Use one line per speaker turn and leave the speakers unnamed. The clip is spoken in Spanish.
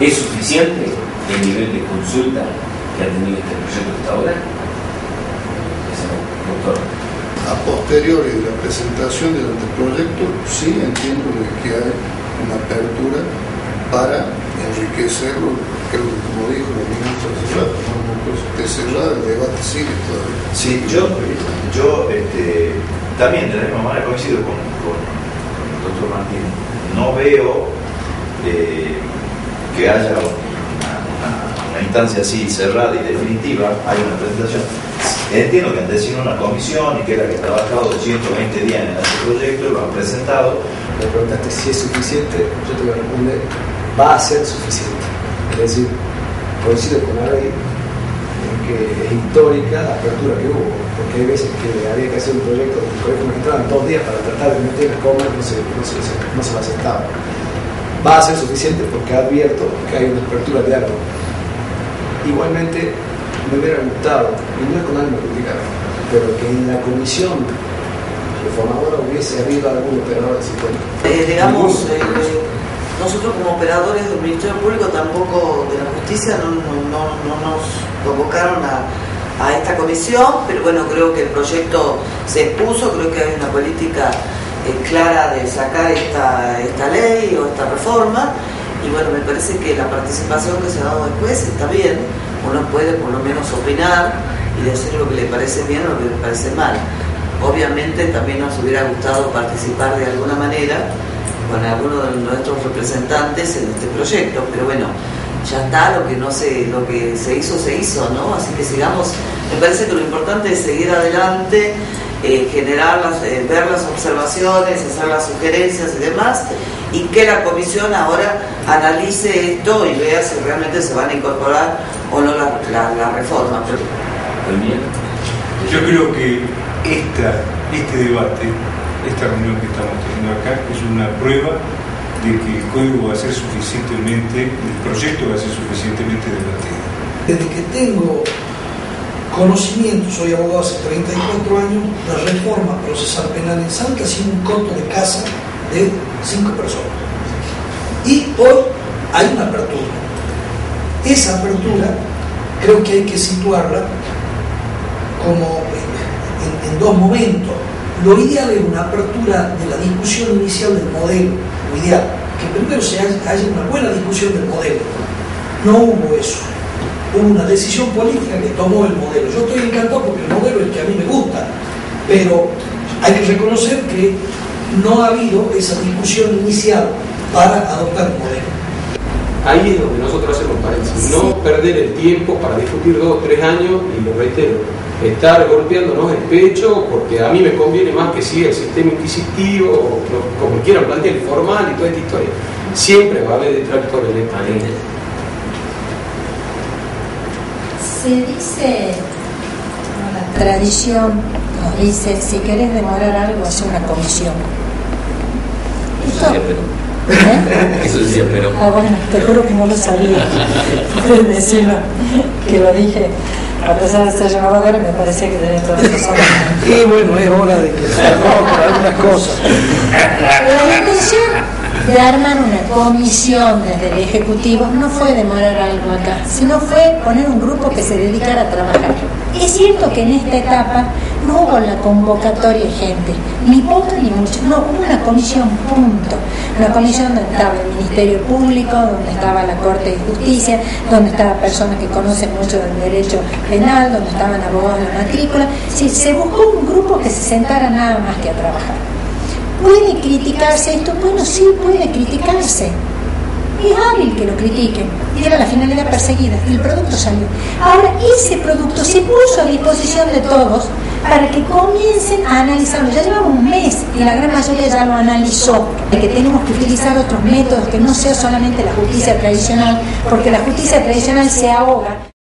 ¿Es suficiente el nivel de consulta que ha tenido este proyecto hasta ahora? Doctor.
A posteriori de la presentación del anteproyecto, sí entiendo de que hay una apertura para enriquecerlo, creo que como dijo el ministro Cerrado, de cerrada el debate sigue todavía.
Sí, yo también de la misma manera coincido con el doctor Martín. No veo que haya una instancia así cerrada y definitiva. Hay una presentación. Entiendo que han decidido una comisión y que era que ha trabajado 120 días en este proyecto, lo han presentado.
Me preguntaste si es suficiente, yo te voy a responder, va a ser suficiente. Es decir, coincido con Ari en que es histórica la apertura que hubo, porque hay veces que había que hacer un proyecto con el colegio magistrado en 2 días para tratar de meter las comas, no se lo aceptaba. Va a ser suficiente porque advierto que hay una apertura de diálogo. Igualmente, me hubiera gustado, y no es con ánimo de criticar, pero que en la comisión reformadora hubiese habido algún operador de sistema.
Nosotros como operadores del Ministerio Público, tampoco de la Justicia, no nos convocaron a esta comisión, pero bueno, creo que el proyecto se expuso, creo que hay una política clara de sacar esta ley o esta reforma, y bueno, me parece que la participación que se ha dado después está bien. Uno puede por lo menos opinar y decir lo que le parece bien o lo que le parece mal. Obviamente también nos hubiera gustado participar de alguna manera con alguno de nuestros representantes en este proyecto, pero bueno, ya está, lo que se hizo, ¿no? Así que sigamos. Me parece que lo importante es seguir adelante, ver las observaciones, hacer las sugerencias y demás, y que la comisión ahora analice esto y vea si realmente se van a incorporar o no la reforma.
Yo creo que este debate, esta reunión que estamos teniendo acá, es una prueba de que el código va a ser suficientemente, el proyecto va a ser suficientemente debatido.
Desde que tengo conocimiento, soy abogado hace 34 años, la reforma procesal penal en Salta ha sido un coto de casa de 5 personas. Y hoy hay una apertura. Esa apertura creo que hay que situarla como en 2 momentos. Lo ideal es una apertura de la discusión inicial del modelo. Lo ideal, que primero haya una buena discusión del modelo. No hubo eso. Hubo una decisión política que tomó el modelo. Yo estoy encantado porque el modelo es el que a mí me gusta, pero hay que reconocer que no ha habido esa discusión inicial para adoptar el modelo.
Ahí es donde nosotros hacemos paréntesis, no perder el tiempo para discutir 2 o 3 años, y lo reitero, estar golpeándonos el pecho porque a mí me conviene más que siga el sistema inquisitivo, o como quieran plantear, formal y toda esta historia. Siempre va a haber detractores de esta ley.
Se dice, la tradición nos dice, si querés demorar algo, hace una comisión.
Eso Eso decía, pero...
Ah, bueno, te juro que no lo sabía. Decirlo, que lo dije. A pesar de ser llamada, me parecía que tenía toda la razón.
Y bueno, es hora de que se por algunas cosas.
La intención de armar una comisión desde el Ejecutivo no fue demorar algo acá, sino fue poner un grupo que se dedicara a trabajar. Es cierto que en esta etapa no hubo la convocatoria de gente, ni poco ni mucho, no, hubo una comisión, punto. Una comisión donde estaba el Ministerio Público, donde estaba la Corte de Justicia, donde estaban personas que conocen mucho del derecho penal, donde estaban abogados de la matrícula. Sí, se buscó un grupo que se sentara nada más que a trabajar. ¿Puede criticarse esto? Bueno, sí, puede criticarse. Es hábil que lo critiquen. Y era la finalidad perseguida. Y el producto salió. Ahora, ese producto se puso a disposición de todos para que comiencen a analizarlo. Ya llevamos un mes y la gran mayoría ya lo analizó. De que tenemos que utilizar otros métodos que no sea solamente la justicia tradicional, porque la justicia tradicional se ahoga.